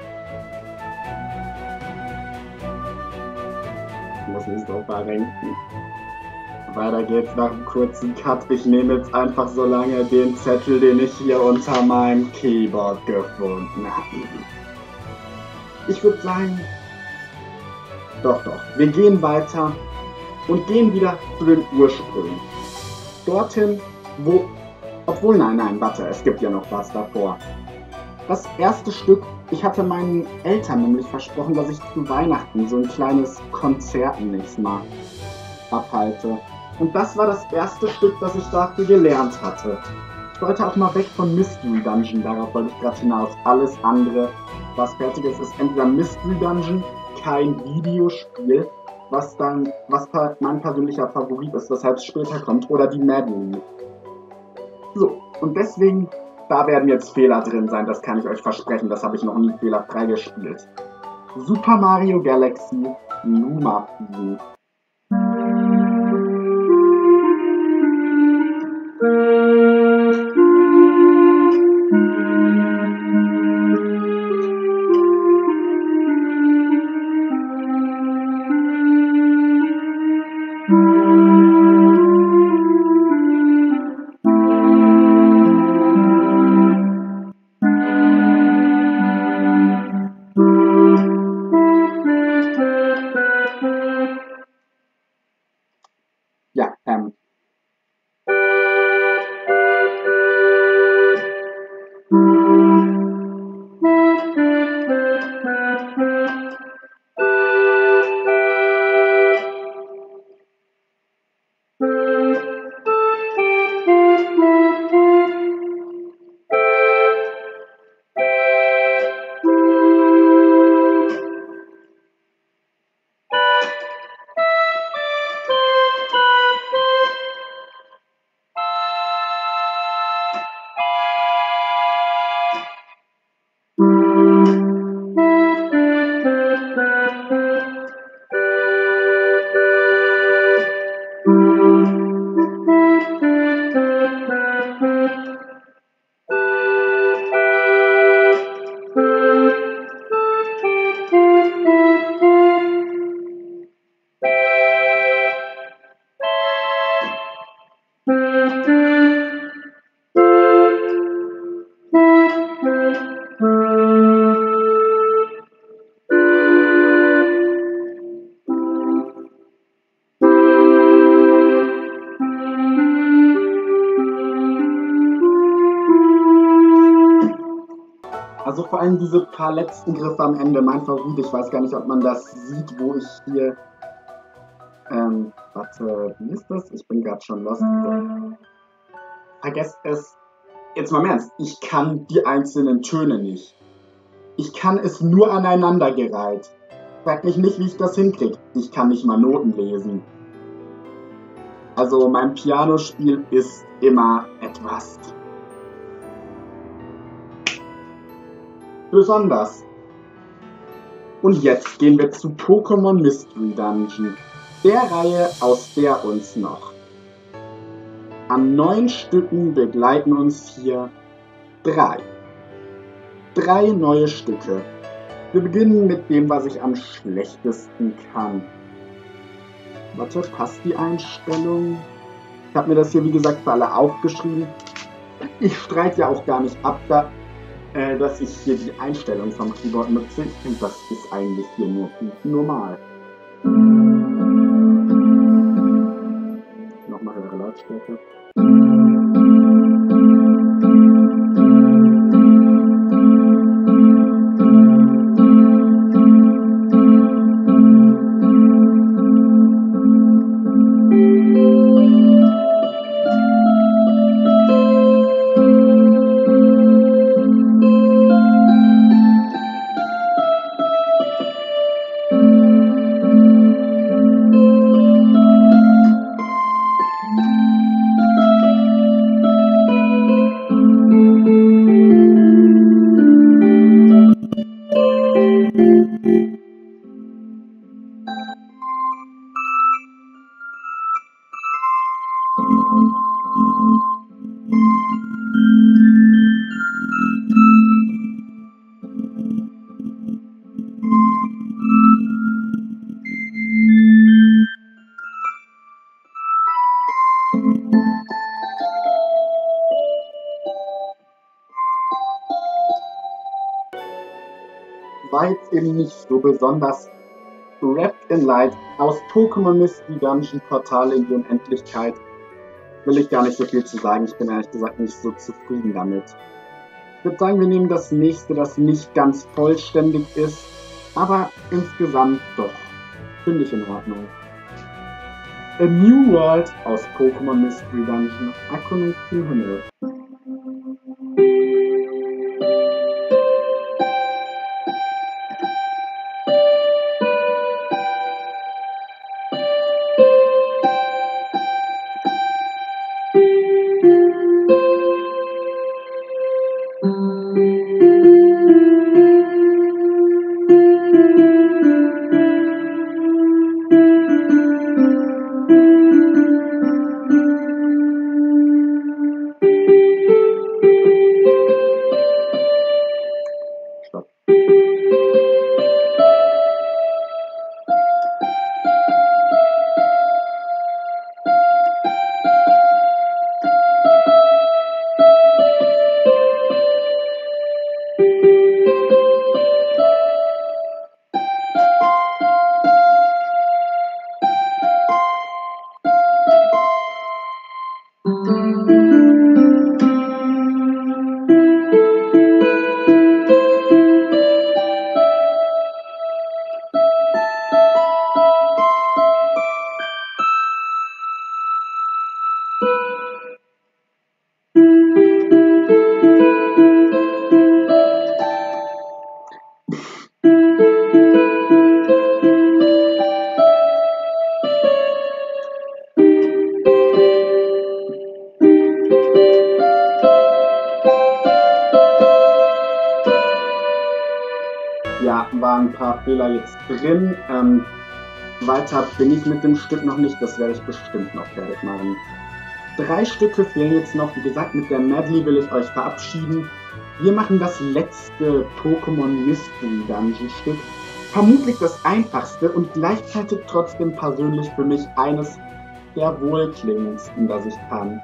Speaker 1: Ich muss mich so verrenken. Weiter geht's nach einem kurzen Cut. Ich nehme jetzt einfach so lange den Zettel, den ich hier unter meinem Keyboard gefunden habe. Ich würde sagen, doch, wir gehen weiter und gehen wieder zu den Ursprüngen. Dorthin, wo, obwohl, nein, warte, es gibt ja noch was davor. Das erste Stück, ich hatte meinen Eltern nämlich versprochen, dass ich zu Weihnachten so ein kleines Konzert nächstes Mal abhalte. Und das war das erste Stück, das ich dafür gelernt hatte. Ich wollte auch mal weg von Mystery Dungeon, darauf wollte ich gerade hinaus. Alles andere, was fertig ist, ist entweder Mystery Dungeon, kein Videospiel, was mein persönlicher Favorit ist, weshalb es später kommt, oder die Medley. So, und deswegen, da werden jetzt Fehler drin sein, das kann ich euch versprechen, das habe ich noch nie fehlerfrei gespielt. Super Mario Galaxy Luma Field. Ja, also vor allem diese paar letzten Griffe am Ende, mein Favorit, ich weiß gar nicht, ob man das sieht, wo ich hier, warte, wie ist das? Ich bin gerade schon lost. Vergesst es, jetzt mal im Ernst, ich kann die einzelnen Töne nicht. Ich kann es nur aneinandergereiht. Frag mich nicht, wie ich das hinkriege. Ich kann nicht mal Noten lesen. Also mein Pianospiel ist immer etwas besonders. Und jetzt gehen wir zu Pokémon Mystery Dungeon, der Reihe, aus der uns noch an 9 Stücken begleiten uns hier 3 neue Stücke. Wir beginnen mit dem, was ich am schlechtesten kann. Warte, passt die Einstellung? Ich habe mir das hier, wie gesagt, für alle aufgeschrieben. Ich streite ja auch gar nicht ab, dass ich hier die Einstellung vom Keyboard nutze. Ich finde, das ist eigentlich hier nur normal. Nochmal höhere Lautstärke. war jetzt eben nicht so besonders. Wrapped in Light aus Pokémon Mystery Dungeon Portale in die Unendlichkeit. Will ich gar nicht so viel zu sagen. Ich bin ehrlich gesagt nicht so zufrieden damit. Ich würde sagen, wir nehmen das nächste, das nicht ganz vollständig ist, aber insgesamt doch. Finde ich in Ordnung. A New World aus Pokémon Mystery Dungeon, Erkundung zum Himmel. Ja, waren ein paar Fehler jetzt drin. Weiter bin ich mit dem Stück noch nicht, das werde ich bestimmt noch fertig machen. 3 Stücke fehlen jetzt noch, wie gesagt, mit der Medley will ich euch verabschieden. Wir machen das letzte Pokémon Mystery Dungeon Stück. Vermutlich das einfachste und gleichzeitig trotzdem persönlich für mich eines der wohlklingendsten, das ich kann.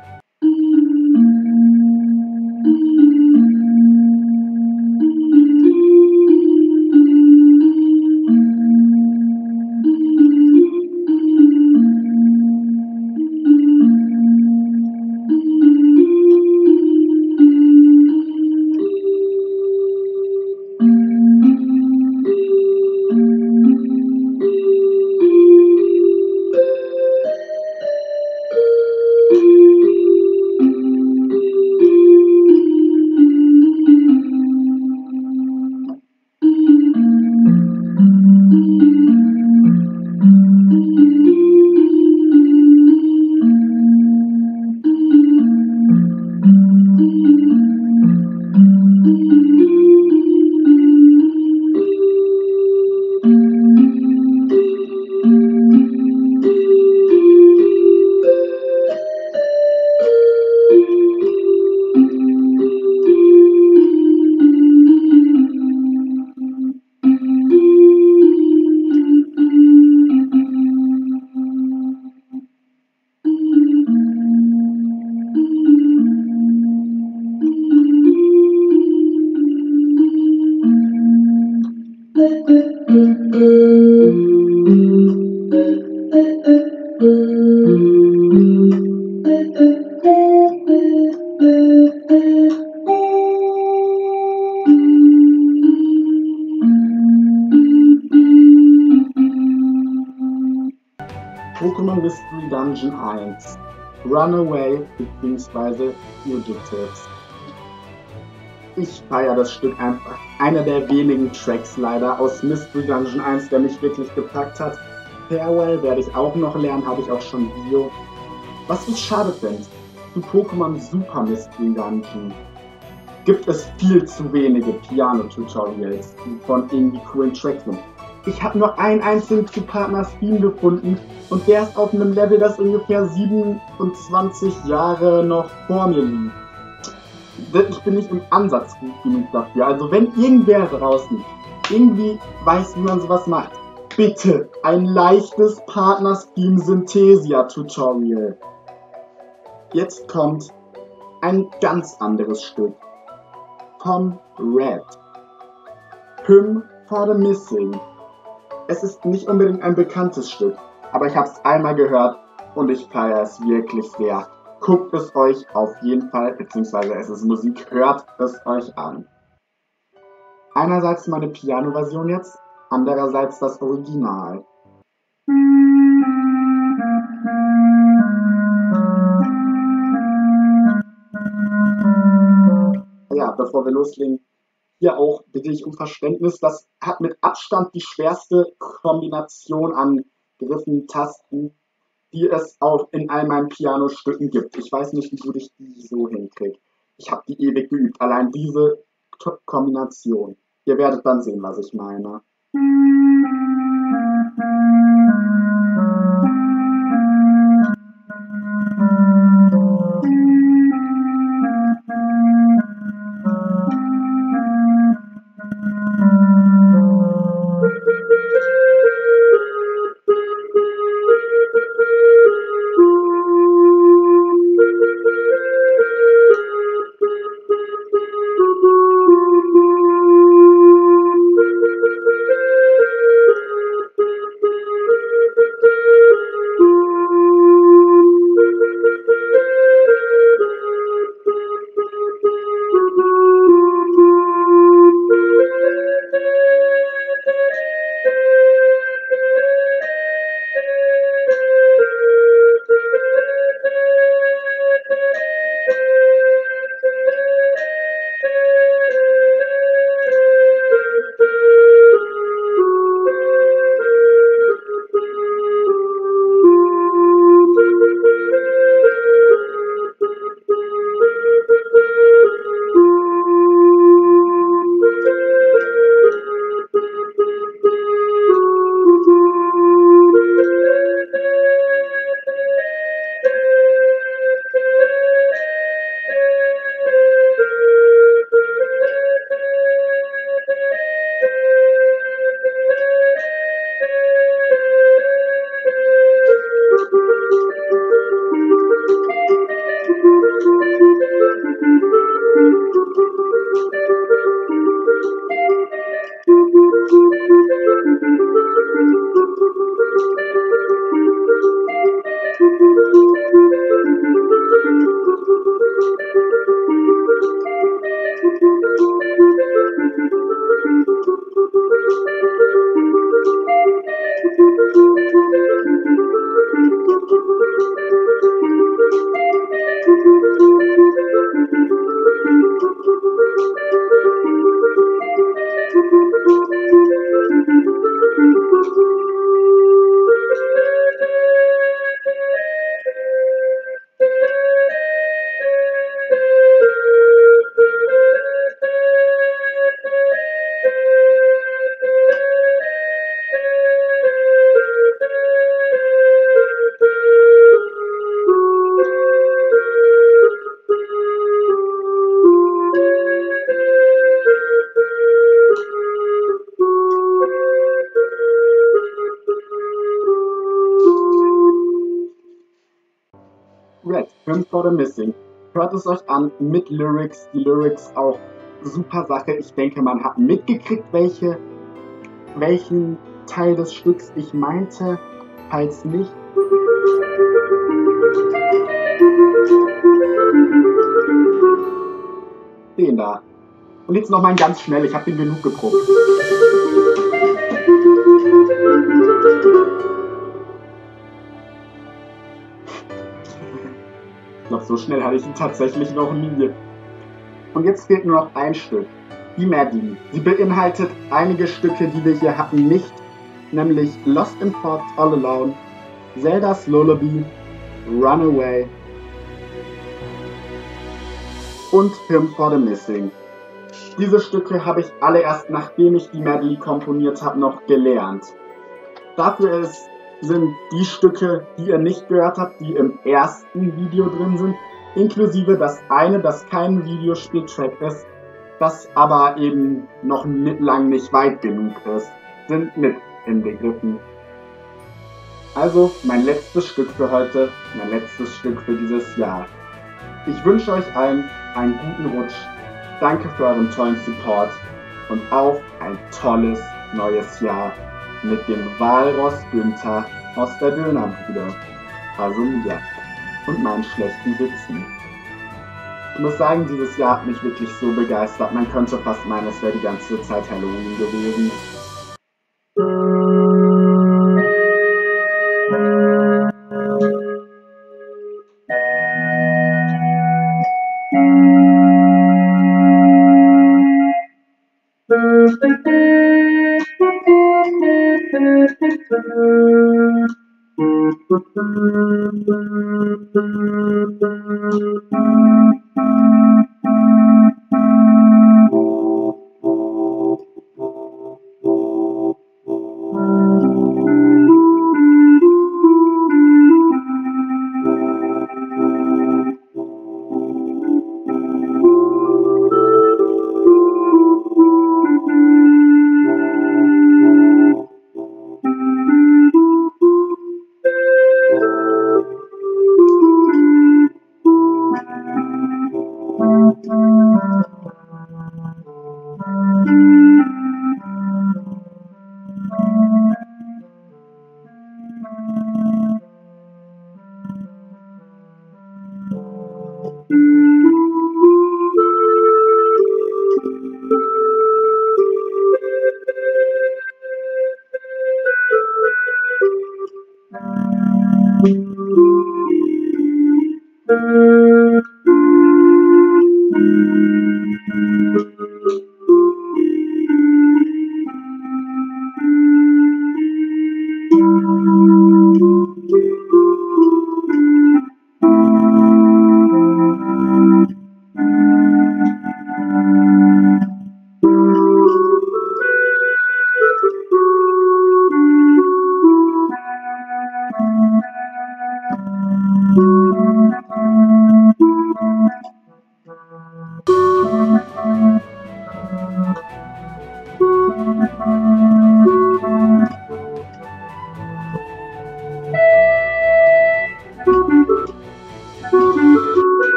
Speaker 1: Pokémon Mystery Dungeon 1 Runaway bzw. Fugitives. Ich feiere das Stück einfach. Einer der wenigen Tracks leider aus Mystery Dungeon 1, der mich wirklich gepackt hat. Farewell werde ich auch noch lernen, habe ich auch schon ein Video. Was ich schade finde, zu Pokémon Super Mystery Dungeon gibt es viel zu wenige Piano-Tutorials, die von irgendwie coolen Tracks sind. Ich habe nur einen einzigen Two-Partners Theme gefunden und der ist auf einem Level, das ungefähr 27 Jahre noch vor mir liegt. Ich bin nicht im Ansatz gut genug dafür. Also wenn irgendwer draußen irgendwie weiß, wie man sowas macht, bitte ein leichtes Partners Theme Synthesia Tutorial. Jetzt kommt ein ganz anderes Stück von Red. Hymn for the Missing. Es ist nicht unbedingt ein bekanntes Stück, aber ich habe es einmal gehört und ich feiere es wirklich sehr. Guckt es euch auf jeden Fall, beziehungsweise es ist Musik, hört es euch an. Einerseits meine Piano-Version jetzt, andererseits das Original. Ja, bevor wir loslegen, hier auch bitte ich um Verständnis. Das hat mit Abstand die schwerste Kombination an Griffen, Tasten, die es auch in all meinen Pianostücken gibt. Ich weiß nicht, wieso ich die so hinkriege. Ich habe die ewig geübt, allein diese Kombination. Ihr werdet dann sehen, was ich meine. Red, Hymn for the Missing. Hört es euch an mit Lyrics. Die Lyrics auch super Sache. Ich denke, man hat mitgekriegt, welchen Teil des Stücks ich meinte. Falls nicht. Den da. Und jetzt noch mal ganz schnell. Ich habe den genug geprobt. Ich glaube, so schnell hatte ich ihn tatsächlich noch nie. Und jetzt fehlt nur noch ein Stück. Die Medley. Sie beinhaltet einige Stücke, die wir hier hatten, nicht. Nämlich Lost in Thoughts All Alone, Zelda's Lullaby, Runaway und Hymn for the Missing. Diese Stücke habe ich alle erst, nachdem ich die Medley komponiert habe, noch gelernt. Dafür sind die Stücke, die ihr nicht gehört habt, die im ersten Video drin sind, inklusive das eine, das kein Videospieltrack ist, das aber eben noch lang nicht weit genug ist, sind mit inbegriffen. Also mein letztes Stück für heute, mein letztes Stück für dieses Jahr. Ich wünsche euch allen einen guten Rutsch. Danke für euren tollen Support und auf ein tolles neues Jahr mit dem Walross Günther aus der Dönerbude, also mir und meinen schlechten Witzen. Ich muss sagen, dieses Jahr hat mich wirklich so begeistert, man könnte fast meinen, es wäre die ganze Zeit Halloween gewesen.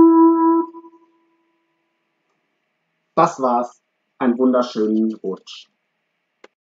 Speaker 1: Das war's. Einen wunderschönen Rutsch.